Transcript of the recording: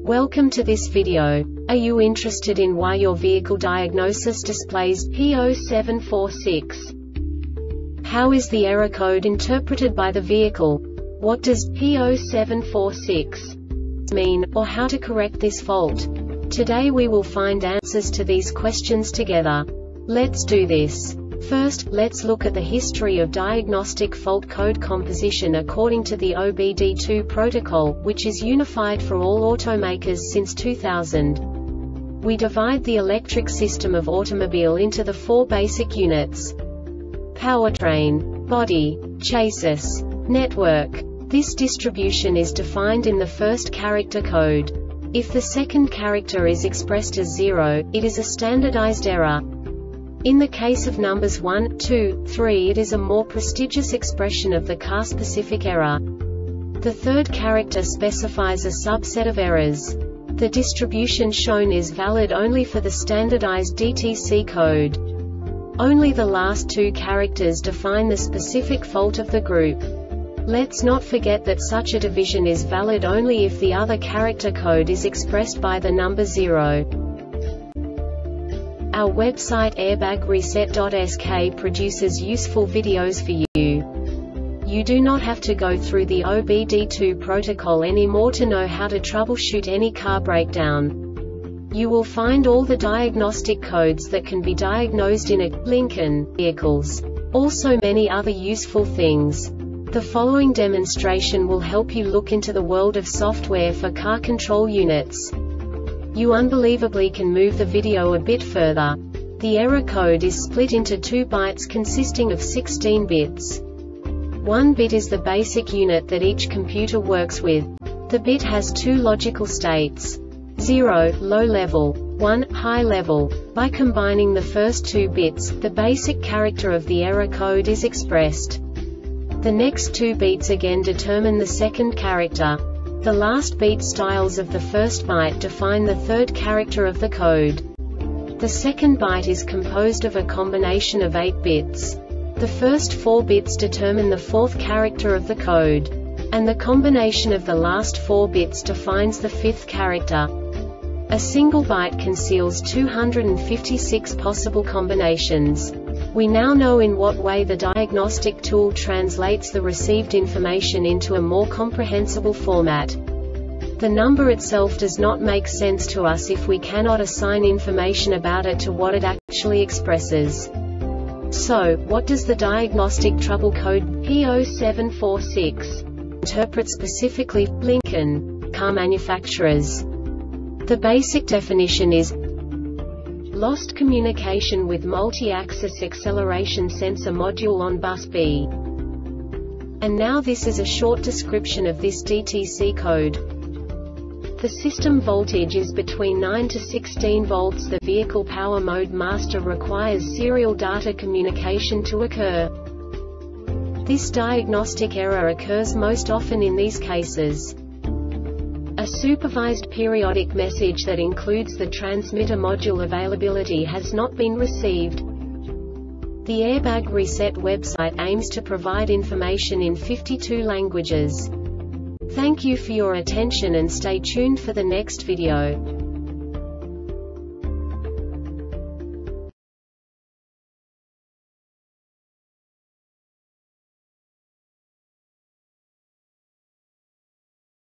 Welcome to this video. Are you interested in why your vehicle diagnosis displays P0746? How is the error code interpreted by the vehicle? What does P0746 mean, or how to correct this fault? Today we will find answers to these questions together. Let's do this. First, let's look at the history of diagnostic fault code composition according to the OBD2 protocol, which is unified for all automakers since 2000. We divide the electric system of automobile into the four basic units: powertrain, body, chassis, network. This distribution is defined in the first character code. If the second character is expressed as 0, it is a standardized error. In the case of numbers 1, 2, 3, it is a more prestigious expression of the car-specific error. The third character specifies a subset of errors. The distribution shown is valid only for the standardized DTC code. Only the last two characters define the specific fault of the group. Let's not forget that such a division is valid only if the other character code is expressed by the number 0. Our website airbagreset.sk produces useful videos for you. You do not have to go through the OBD2 protocol anymore to know how to troubleshoot any car breakdown. You will find all the diagnostic codes that can be diagnosed in a Lincoln vehicles. Also many other useful things. The following demonstration will help you look into the world of software for car control units. You unbelievably can move the video a bit further. The error code is split into 2 bytes consisting of 16 bits. 1 bit is the basic unit that each computer works with. The bit has 2 logical states: 0, low level, 1, high level. By combining the first 2 bits, the basic character of the error code is expressed. The next 2 beats again determine the second character. The last beat styles of the first byte define the third character of the code. The second byte is composed of a combination of 8 bits. The first 4 bits determine the fourth character of the code. And the combination of the last 4 bits defines the fifth character. A single byte conceals 256 possible combinations. We now know in what way the diagnostic tool translates the received information into a more comprehensible format. The number itself does not make sense to us if we cannot assign information about it to what it actually expresses. So, what does the diagnostic trouble code P0746 interpret specifically for Lincoln car manufacturers? The basic definition is lost communication with multi-axis acceleration sensor module on bus B. And now this is a short description of this DTC code. The system voltage is between 9 to 16 volts. The vehicle power mode master requires serial data communication to occur. This diagnostic error occurs most often in these cases: a supervised periodic message that includes the transmitter module availability has not been received. The Airbag Reset website aims to provide information in 52 languages. Thank you for your attention and stay tuned for the next video.